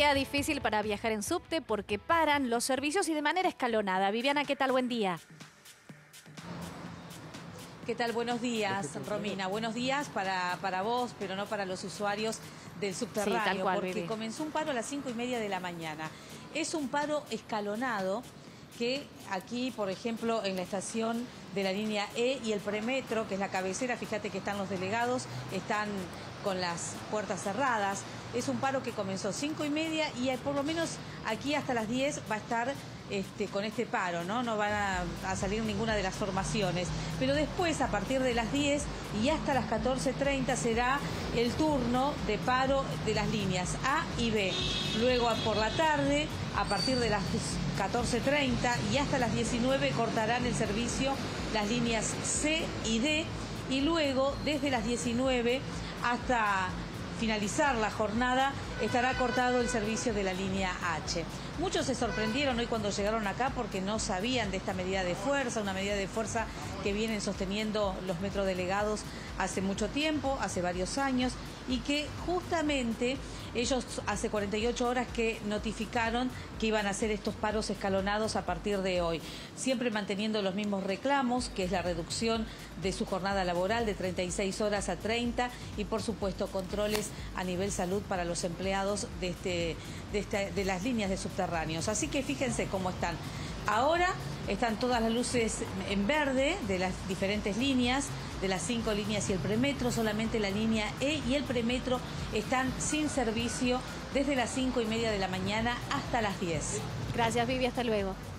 día difícil para viajar en subte porque paran los servicios y de manera escalonada. Viviana, ¿qué tal? Buen día. ¿Qué tal? Buenos días, Romina. Buenos días para vos, pero no para los usuarios del subterráneo, sí, tal cual, porque Vivi. comenzó un paro a las 5:30 de la mañana. Es un paro escalonado que aquí, por ejemplo, en la estación de la línea E y el premetro, que es la cabecera, fíjate que están los delegados, están con las puertas cerradas. Es un paro que comenzó 5:30 y por lo menos aquí hasta las 10 va a estar con este paro, ¿no? No van a salir ninguna de las formaciones. Pero después, a partir de las 10 y hasta las 14:30 será el turno de paro de las líneas A y B. Luego, por la tarde, a partir de las 14:30 y hasta las 19 cortarán el servicio las líneas C y D. Y luego, desde las 19 hasta finalizar la jornada, estará cortado el servicio de la línea H. Muchos se sorprendieron hoy cuando llegaron acá porque no sabían de esta medida de fuerza, una medida de fuerza que vienen sosteniendo los metrodelegados hace mucho tiempo, hace varios años, y que justamente ellos hace 48 horas que notificaron que iban a hacer estos paros escalonados a partir de hoy, siempre manteniendo los mismos reclamos, que es la reducción de su jornada laboral de 36 horas a 30 y por supuesto controles a nivel salud para los empleados de las líneas de subterráneos. Así que fíjense cómo están. Ahora están todas las luces en verde de las diferentes líneas, de las 5 líneas y el premetro. Solamente la línea E y el premetro están sin servicio desde las 5:30 de la mañana hasta las 10. Gracias, Vivi. Hasta luego.